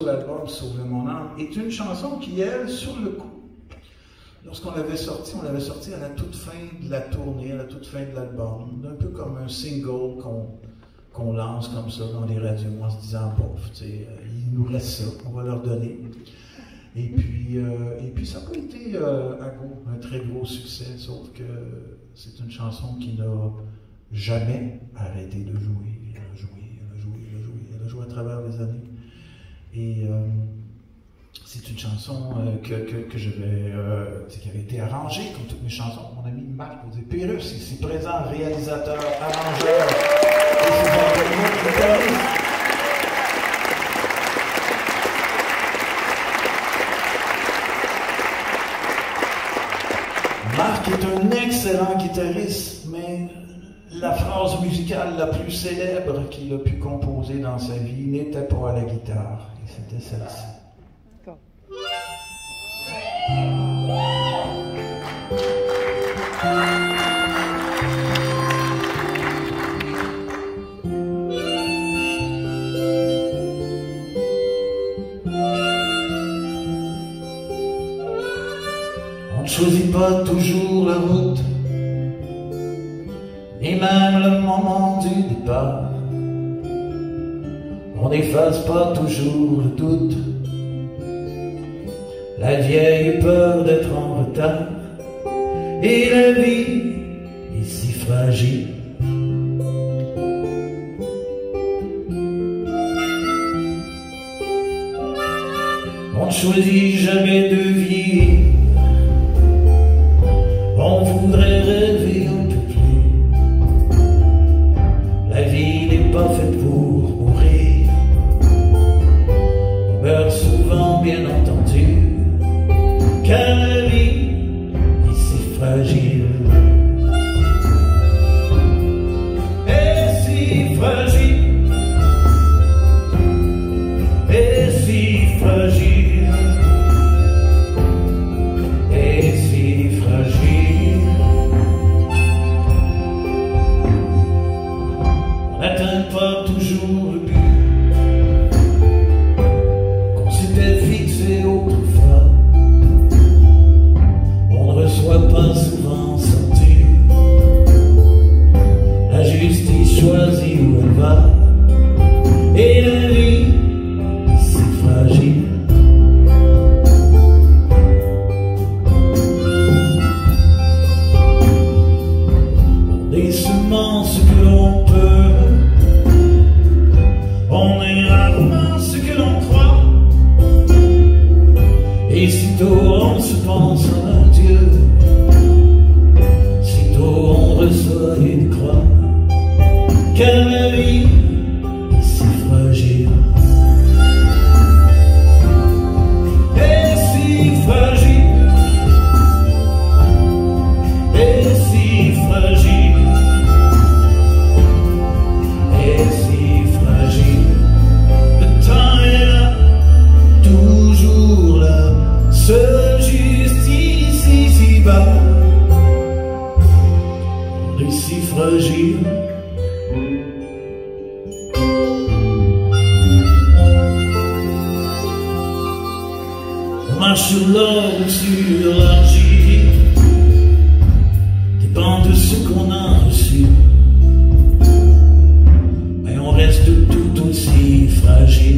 L'album Sauver mon âme est une chanson qui, elle, sur le coup, lorsqu'on l'avait sortie, on l'avait sortie à la toute fin de la tournée, à la toute fin de l'album, un peu comme un single qu'on lance comme ça dans les radios en se disant, bon, il nous reste ça, on va leur donner. Et puis ça n'a pas été un très gros succès, sauf que c'est une chanson qui n'a jamais arrêté de jouer. Elle a joué à travers les années. Et c'est une chanson qui avait été arrangée, comme toutes mes chansons. Mon ami Marc Pérus, ici présent, réalisateur, arrangeur, et ses accompagnants guitaristes. Marc est un excellent guitariste, mais la phrase musicale la plus célèbre qu'il a pu composer dans sa vie n'était pas à la guitare, et c'était celle-ci. D'accord. On ne choisit pas toujours la route, ni même le moment du départ. On n'efface pas toujours le doute, la vieille peur d'être en retard. Et la vie est si fragile. On ne choisit jamais de vivre, on voudrait rêver un peu plus. La vie n'est pas faite pour mourir, on meurt souvent bien entendu, car la vie est si fragile. Et si fragile, et si fragile, et si fragile. On n'atteint pas toujours le but qu'on s'était fixé autrefois. On ne reçoit pas souvent sortir, la justice choisit où elle va. Et la vie est si fragile. On est seulement ce que l'on peut, on est rarement ce que l'on croit. Et sitôt on se pense à Dieu, sitôt on reçoit une croix, car la vie est si fragile. Et si fragile, et si fragile, et si fragile. Le temps est là, toujours là, seule justice ici-bas. On est si fragile. On marche sur l'or ou sur l'argile, dépend de ce qu'on a reçu, mais on reste tout aussi fragile.